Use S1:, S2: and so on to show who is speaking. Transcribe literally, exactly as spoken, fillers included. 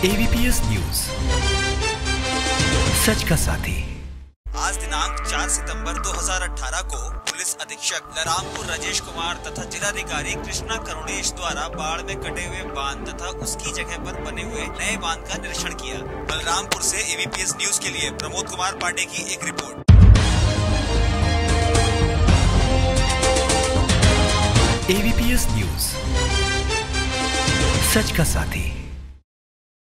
S1: ABPS news, सच का साथी।
S2: आज दिनांक चार सितंबर दो हज़ार अठारह को पुलिस अधीक्षक लरामपुर राजेश कुमार तथा जिलाधिकारी कृष्णा करुणेश द्वारा बाढ़ में कटे हुए बांध तथा उसकी जगह पर बने हुए नए बांध का निरीक्षण किया। बलरामपुर से एबीपीएस न्यूज के लिए प्रमोद कुमार पांडे की एक रिपोर्ट।
S1: एबीपीएस न्यूज, सच का साथी।